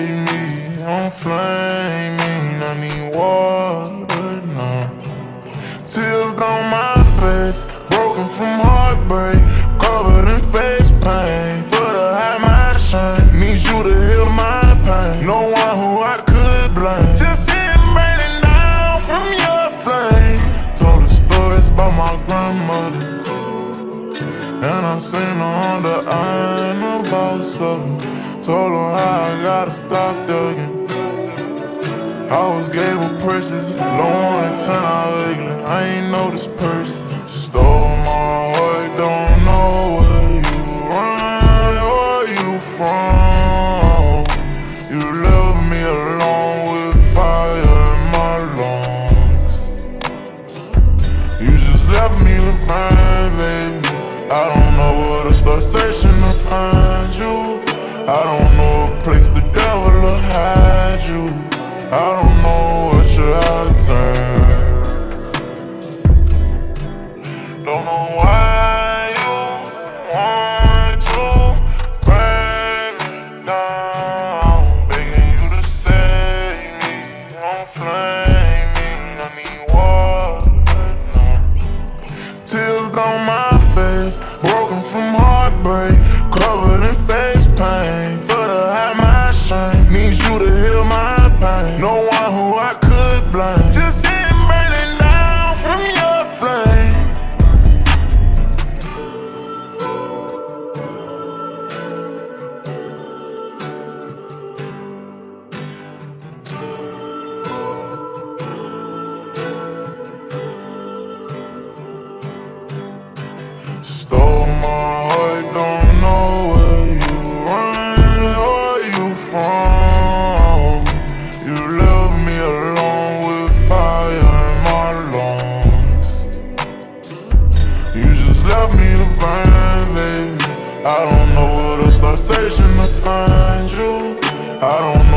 save me, I'm flaming, I need water now. Tears down my face, broken from heartbreak, covered in face paint. For the high my shine, need you to heal my pain. No one who I could blame, just sitting burning down from your flame. Told her stories about my grandmother, and I seen her on the iron about something. Told her how I gotta stop thugging. I was gave her precious, low on the 10 out ugly. I ain't know this person. Stole my heart, don't know where you run or you from. You left me alone with fire in my lungs. You just left me with burn, baby. I don't know where to start searching to find you. I don't know a place the devil will hide you. I don't know what should I turn. Don't know why you want to burn me down. Begging you to save me, I'm flaming, I need water now. Tears down my face, broken from heartbreak, covered in face pain. For the high my shine, need you to heal my pain. No one who I could blame, just sitting burning down from your flame. Stole my heart, don't know where you run or you from. You left me alone with fire in my lungs. You just left me to burn, baby. I don't know where to start searching to find you. I don't